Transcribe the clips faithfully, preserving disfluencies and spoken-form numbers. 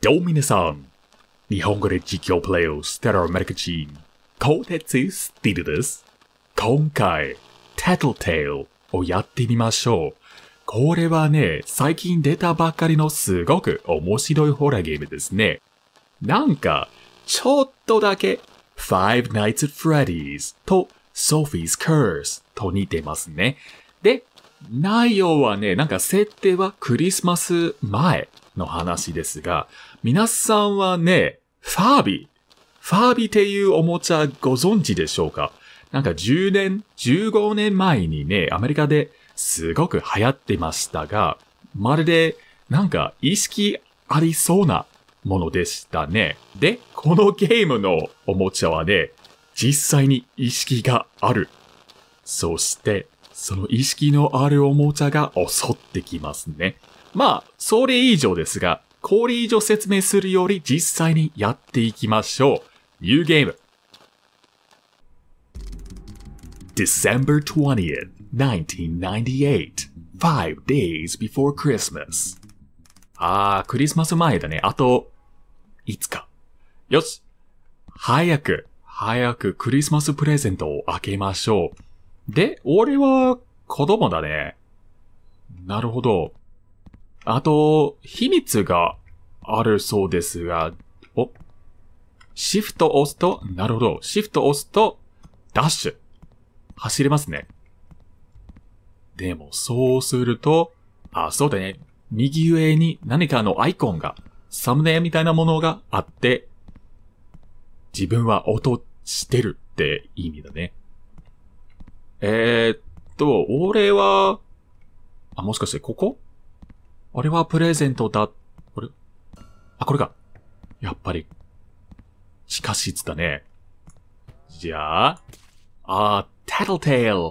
よ皆さん、日本語で実況プレイをしてるアメリカ人、コテツスティルです。今回、Tattletale をやってみましょう。これはね、最近出たばっかりのすごく面白いホラーゲームですね。なんか、ちょっとだけ、Five Nights at Freddy's と Sophie's Curse と似てますね。で、内容はね、なんか設定はクリスマス前の話ですが、皆さんはね、ファービー、ファービーっていうおもちゃご存知でしょうか？なんかじゅうねん、じゅうごねんまえにね、アメリカですごく流行ってましたが、まるでなんか意識ありそうなものでしたね。で、このゲームのおもちゃはね、実際に意識がある。そして、その意識のあるおもちゃが襲ってきますね。まあ、それ以上ですが、これ以上説明するより実際にやっていきましょう。ニューゲーム。December twentieth, nineteen ninety-eight. Five days before Christmas. あー、クリスマス前だね。あと、いつか。よし。早く、早くクリスマスプレゼントを開けましょう。で、俺は子供だね。なるほど。あと、秘密があるそうですが、お、シフト押すと、なるほど。シフト押すと、ダッシュ。走れますね。でも、そうすると、あ、そうだね。右上に何かのアイコンが、サムネみたいなものがあって、自分は音してるって意味だね。えー、っと、俺は、あ、もしかしてここ？俺はプレゼントだ、これ？あ、これか。やっぱり、地下室だね。じゃあ、あー、Tattletale。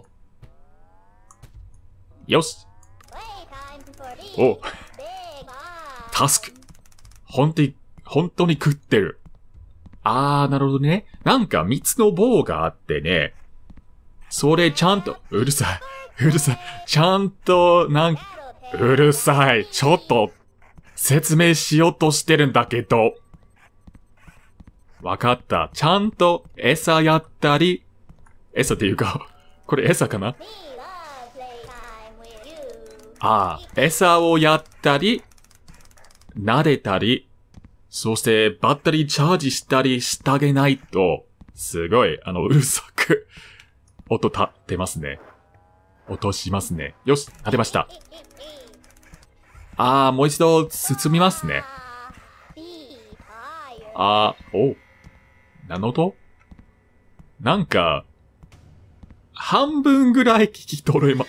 よし。お、タスク。本当に、本当に食ってる。あー、なるほどね。なんか蜜の棒があってね。それちゃんと、うるさい、うるさい、ちゃんと、なん、うるさい、ちょっと、説明しようとしてるんだけど。わかった。ちゃんと餌やったり、餌っていうか、これ餌かな？ああ、餌をやったり、撫でたり、そしてバッテリーチャージしたりしてあげないと、すごい、あの、うるさく、音立ってますね。音しますね。よし、立てました。あー、もう一度進みますね。あー、おう。何の音？なんか、半分ぐらい聞き取れま、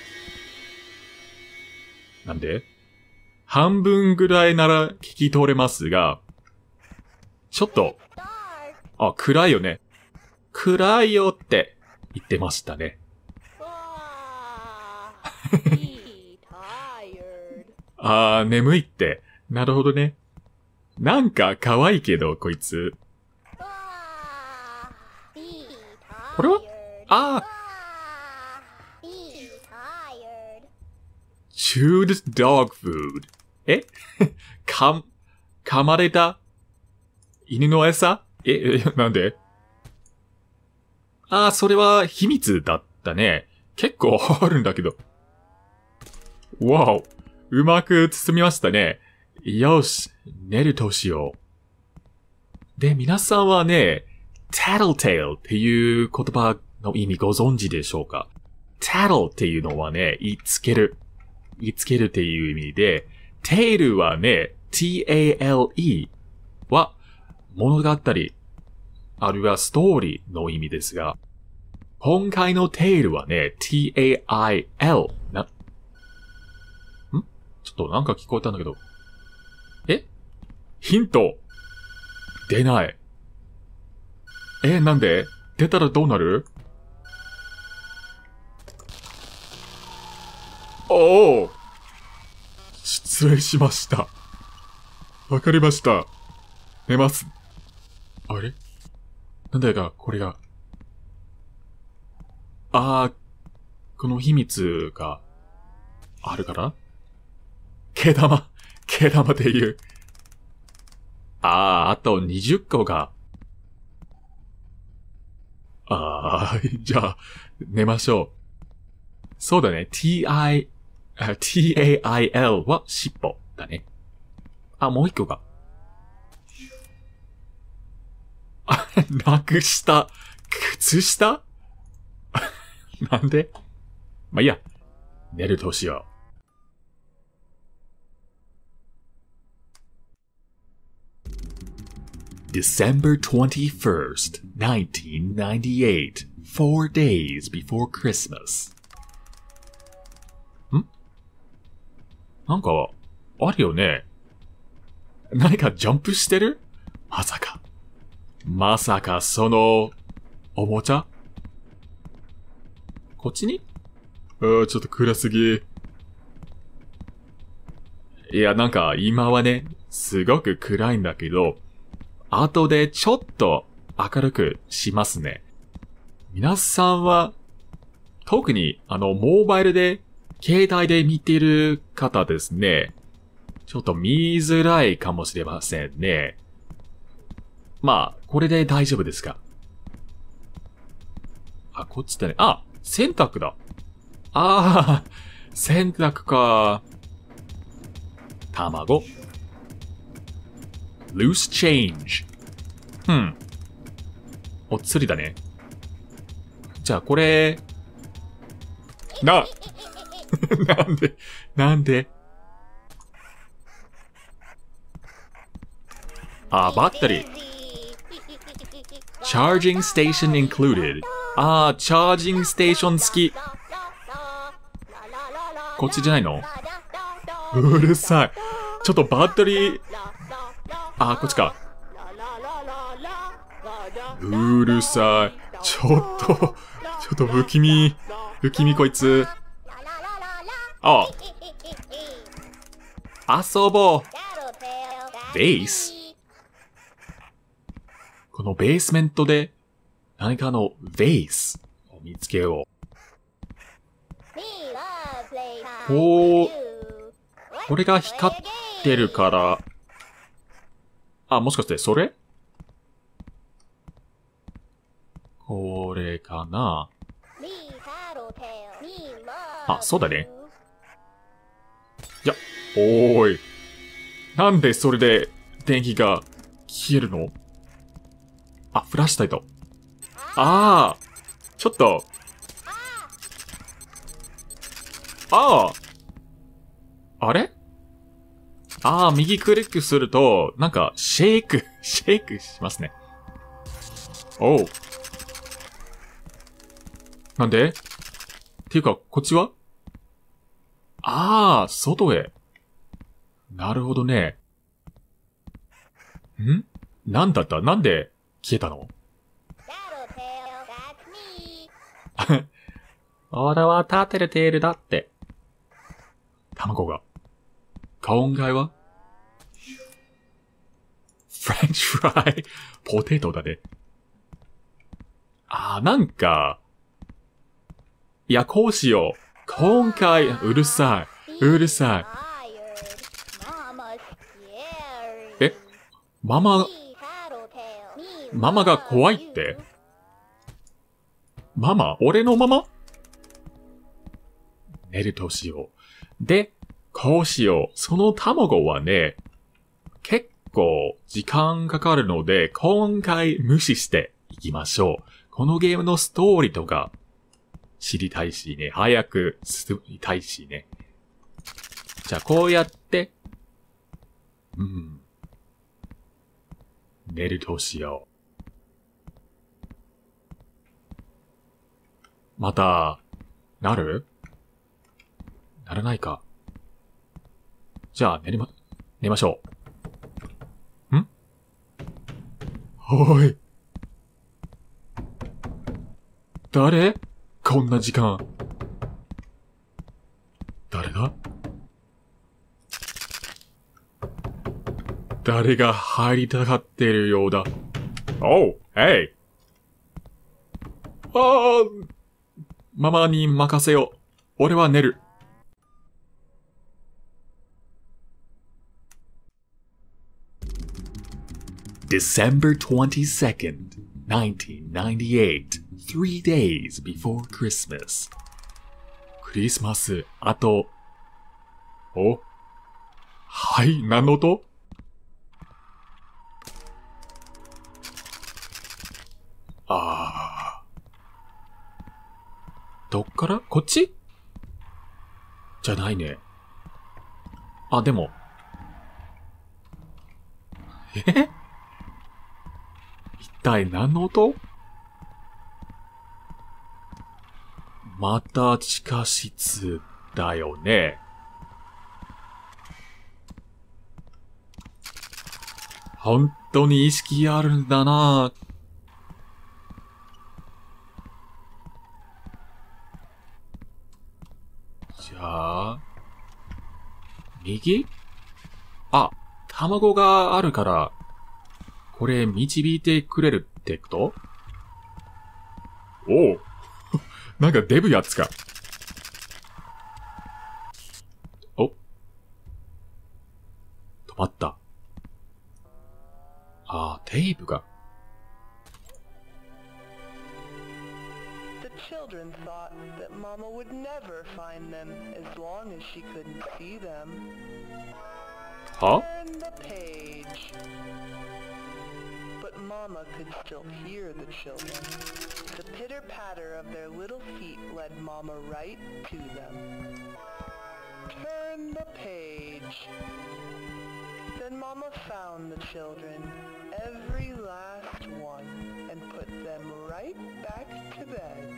なんで？半分ぐらいなら聞き取れますが、ちょっと、あ、暗いよね。暗いよって言ってましたね。あー、眠いって。なるほどね。なんか可愛いけど、こいつ。これは？あー。chewed dog food. えか、噛まれた犬の餌？え、え、なんで？あー、それは秘密だったね。結構あるんだけど。わお。うまく包みましたね。よし。寝るとしよう。で、皆さんはね、Tattletale っていう言葉の意味ご存知でしょうか？ Tattle っていうのはね、言いつける。言いつけるっていう意味で、Tale はね、ティーエーエルイー は物語、あるいはストーリーの意味ですが、今回の Tale はね、ティーエーアイエル な、ん？ちょっとなんか聞こえたんだけど。え？ヒント出ない。え、なんで？出たらどうなる？おお！失礼しました。わかりました。寝ます。あれ？なんだか、これが。あー、この秘密があるから？毛玉、毛玉っていう。 ああ、あとにじゅっこが。ああ、じゃあ、寝ましょう。そうだね。ti, あ tail は尻尾だね。あ、もう一個が。あ、なくした。靴下なんでまあ、いいや。寝るとしよう。December twenty-first, nineteen ninety-eight, four days before Christmas. んなんか、あるよね。何かジャンプしてるまさか。まさかその、おもちゃこっちにああ、ちょっと暗すぎ。いや、なんか今はね、すごく暗いんだけど、後でちょっと明るくしますね。皆さんは、特にあの、モバイルで、携帯で見ている方ですね。ちょっと見づらいかもしれませんね。まあ、これで大丈夫ですか？あ、こっちだね。あ、洗濯だ。ああ、洗濯か。卵。loose change。うん。お釣りだね。じゃあこれ、な、なんで、なんであ、バッテリー。charging station included。あー、チャージングステーション付き。こっちじゃないの？うるさい。ちょっとバッテリー。あー、こっちか。うるさい。ちょっと、ちょっと不気味。不気味こいつ。ああ。遊ぼう。ベース？このベースメントで何かのベースを見つけよう。おー。これが光ってるから。あ、もしかしてそれ？これかな？あ、そうだね。いや、おーい。なんでそれで電気が消えるの？あ、フラッシュライト。ああ、ちょっと。ああ。あれ？ああ、右クリックすると、なんか、シェイク、シェイクしますね。おう。なんで？っていうか、こっちは？ああ、外へ。なるほどね。ん？なんだった？なんで消えたの？俺はタテルテールだって。卵が。今回はフレンチフライ。ポテトだね。あー、なんか。いや、こうしよう。今回、うるさい。うるさい。え？ママ、ママが怖いって？ママ？俺のママ？寝るとしよう。で、こうしよう。その卵はね、結構時間かかるので、今回無視していきましょう。このゲームのストーリーとか知りたいしね、早く進みたいしね。じゃあこうやって、うん。寝るとしよう。また、なる？ならないか。じゃあ寝ま、寝ましょう。ん？おい。誰？こんな時間。誰だ？誰が入りたがっているようだ。おう、へい。ああ、ママに任せよう。俺は寝る。 December twenty-second, nineteen ninety-eight, three days before Christmas. クリスマス、あと、お、はい、何の音？あー。どっからこっち？じゃないね。あ、でも。え？一体何の音？また地下室だよね。本当に意識あるんだな。じゃあ、右？あ、卵があるから、これ導いてくれるってこと？おう。なんかデブやつか。お。止まった。ああ、テープが。 The children thought that Mama would never find them as long as she couldn't see them. は？ Turn the page. But Mama could still hear the children. The pitter-patter of their little feet led Mama right to them. Turn the page. Then Mama found the children, every last one, and put them right back to bed.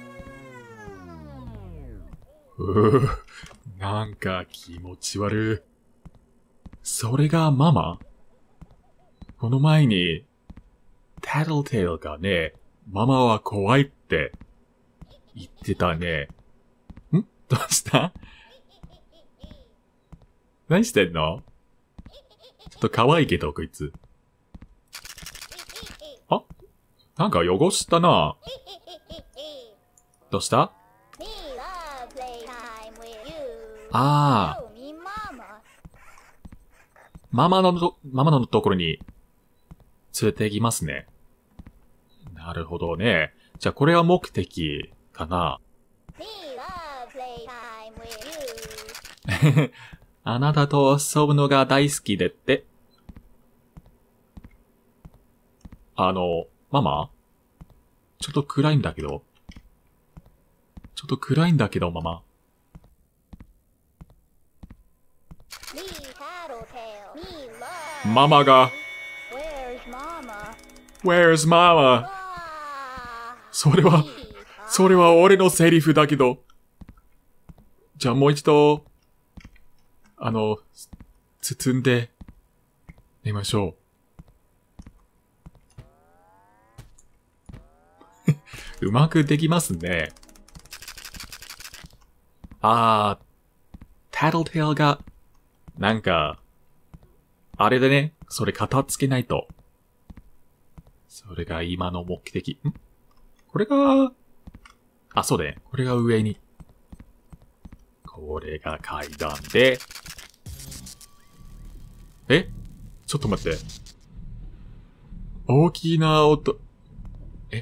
うぅ、なんか気持ち悪い。それがママ？この前に、タトルテールがね、ママは怖いって言ってたね。ん？どうした？何してんの？ちょっと可愛いけど、こいつ。あ？なんか汚したな。どうした？ああ。ママのと、ママのところに連れて行きますね。なるほどね。じゃあこれは目的かな。あなたと遊ぶのが大好きでって。あの、ママ？ちょっと暗いんだけど。ちょっと暗いんだけど、ママ。ママが。Where's Mama? それは、それは俺のセリフだけど。じゃあもう一度、あの、包んで、寝ましょう。うまくできますね。あー、タトルテールが、なんか、あれでね、それ片付けないと。それが今の目的。ん？これが、あ、そうだね。これが上に。これが階段で。え？ちょっと待って。大きな音。え？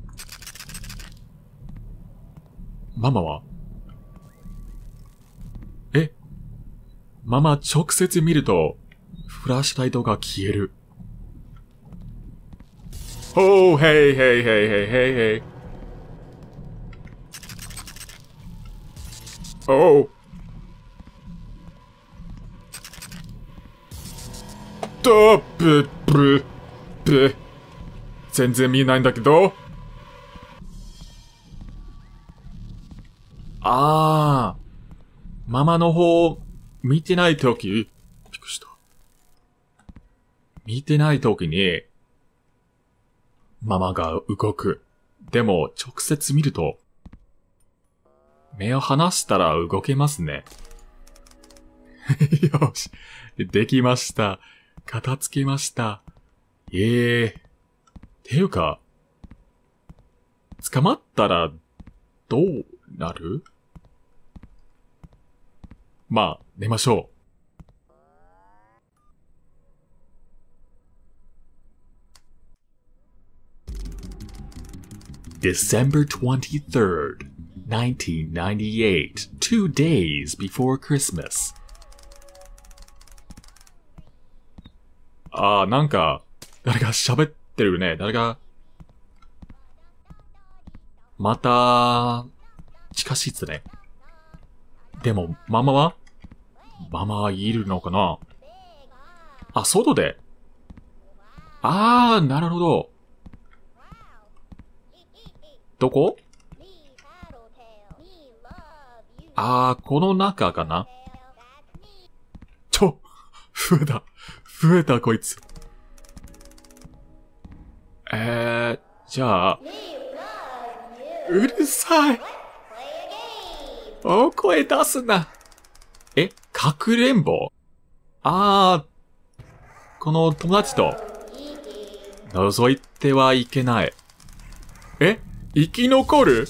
ママは？え？ママ直接見ると、フラッシュライトが消える。Oh, hey, hey, hey, hey, hey, hey. Oh. と、ぶ、ぶ、ぶ。全然見えないんだけど。あー。ママの方、見てないとき、びっくりした。見てないときに、ママが動く。でも、直接見ると、目を離したら動けますね。よし。できました。片付けました。ええー。ていうか、捕まったら、どうなる？まあ、寝ましょう。 December twenty-third, nineteen ninety-eight, two days before Christmas. あー、なんか、誰が喋ってるね。誰が、また、地下室ね。でも、ママはママはいるのかなあ、外で。あー、なるほど。どこあー、この中かなちょ、増えた。増えた、こいつ。えー、じゃあ、うるさい。大声出すな。え、かくれんぼあー、この友達と、覗いてはいけない。え、生き残る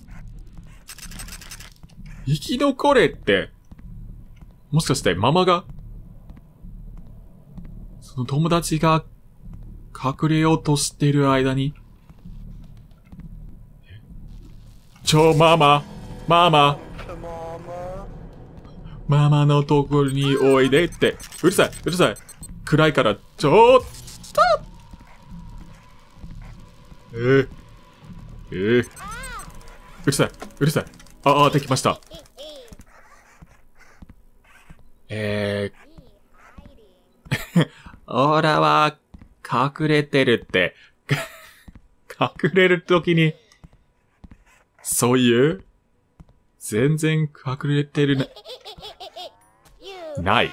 生き残れって、もしかしてママが、その友達が隠れようとしてる間に、ちょ、ママ、ママ、ママのところにおいでって、うるさい、うるさい、暗いから、ちょっとえー、えー、うるさい、うるさい、ああ、できました。えー、オラは、隠れてるって、隠れるときに、そういう、全然隠れてるな、ない。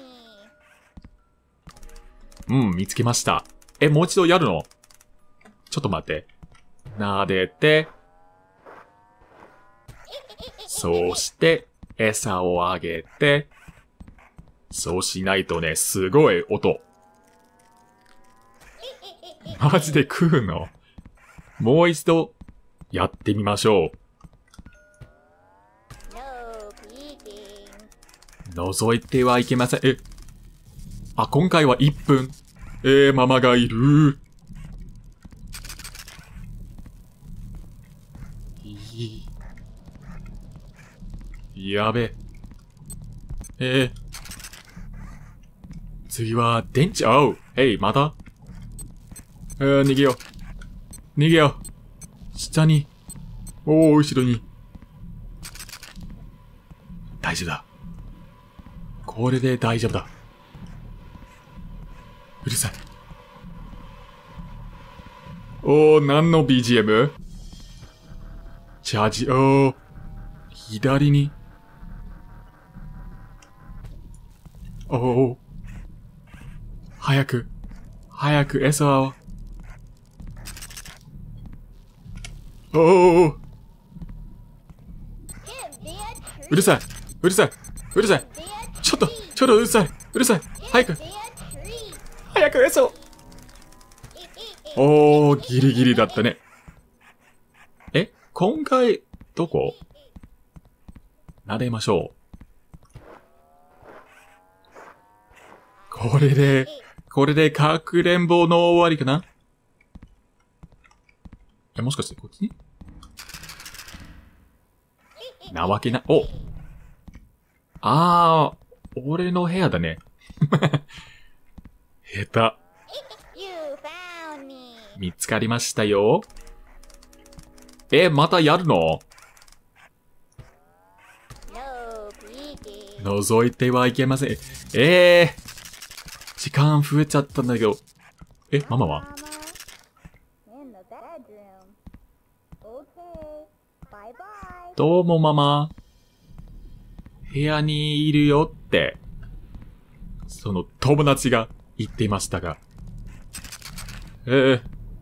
うん、見つけました。え、もう一度やるの？ちょっと待って。撫でて、そうして、餌をあげて、そうしないとね、すごい音。マジで食うの？もう一度、やってみましょう。覗いてはいけません。え、あ、今回はいっぷん。えー、ママがいる。いい。やべ。えー、次は、電池、おう。えい、またえー、逃げよう。逃げよう。下に。おー、後ろに。大丈夫だ。これで大丈夫だ。うるさい。おー、何の ビージーエム？ チャージ、おー、左に。おー、早く、早く餌を。おー、うるさい、うるさい、うるさい。ちょっと、ちょっとうるさい、うるさい。早く、早く餌を。おー、ギリギリだったね。え、今回、どこ？撫でましょう。これで、これでかくれんぼの終わりかな？え、もしかしてこっちに？なわけな、お！あー、俺の部屋だね。下手。見つかりましたよ。え、またやるの？覗いてはいけません。えー、時間増えちゃったんだけど。え、ママは？どうもママ。部屋にいるよって、その友達が言っていましたが。えー、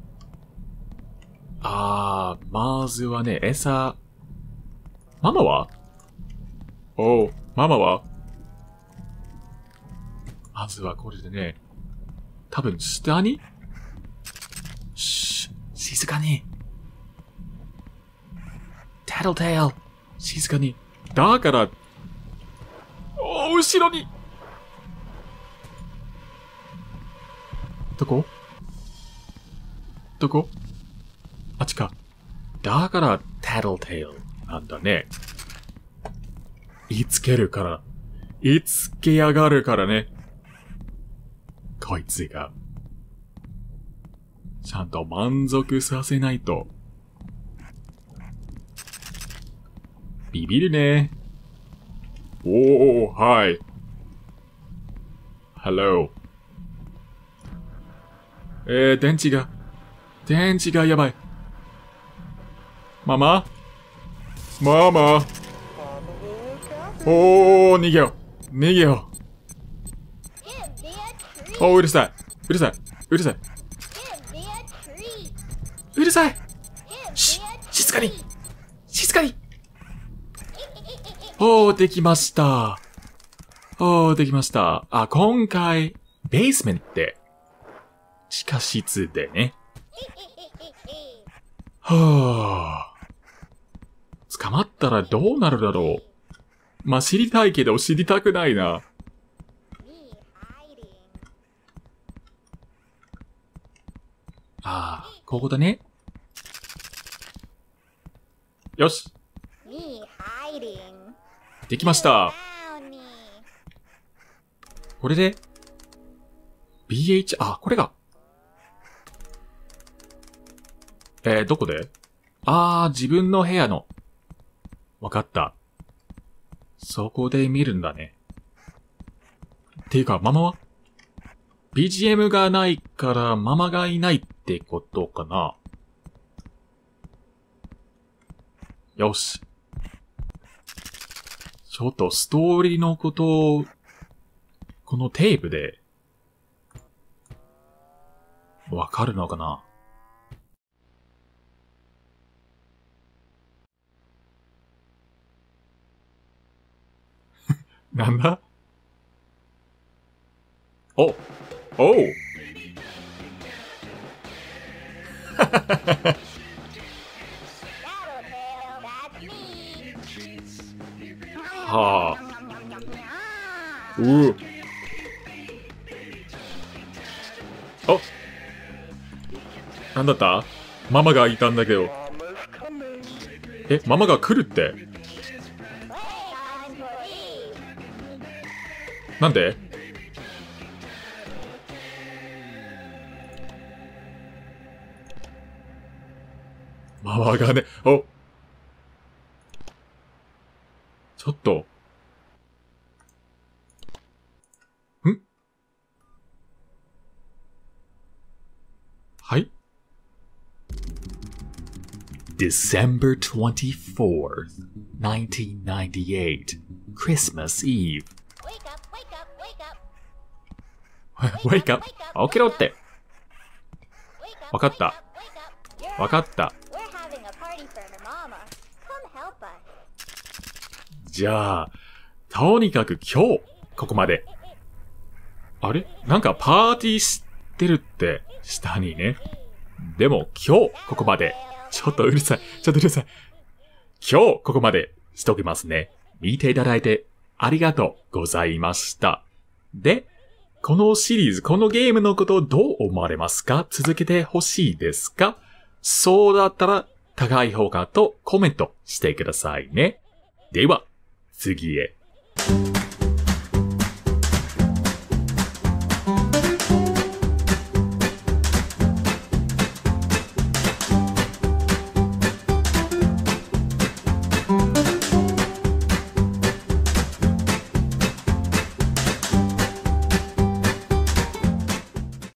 あー、まずはね、餌。ママは？おう、ママは？まずはこれでね、多分下に？シュッ、静かに。タトルテール、静かに。だから、おー、後ろに。どこ？どこ？あっちか。 だから、tattletale なんだね。言いつけるから。言いつけやがるからね。こいつが。ちゃんと満足させないと。ビビるね。おー、はい。Hello。えー、電池が、電池がやばい。ママママおー、逃げよう。逃げよう。おー、うるさい。うるさい。うるさい。うるさい。し、静かに。静かに。おー、できました。おー、できました。あ、今回、ベースメントで、地下室でね。はぁ。捕まったらどうなるだろう。まあ、知りたいけど知りたくないな。ああ、ここだね。よし。できました。これで、ビーエイチ、あ、これが。えー、どこで？あー、自分の部屋の。わかった。そこで見るんだね。ていうか、ママは？ ビージーエム がないからママがいないってことかな。よし。ちょっとストーリーのことを、このテープで、わかるのかな？なんだ？お、おうはあ。うう。あ、なんだった？ママがいたんだけど。え、ママが来るって？なんで？ママがね、お。ちょっと。ん？はい？ December twenty-fourth, nineteen ninety-eight, Christmas Eve. Wake up! 起きろって。わかった。わかった。じゃあ、とにかく今日、ここまで。あれ？なんかパーティーしてるって、下にね。でも今日、ここまで。ちょっとうるさい。ちょっとうるさい。今日、ここまでしときますね。見ていただいてありがとうございました。で、このシリーズ、このゲームのことをどう思われますか？続けてほしいですか？そうだったら、高い評価とコメントしてくださいね。では、次へ。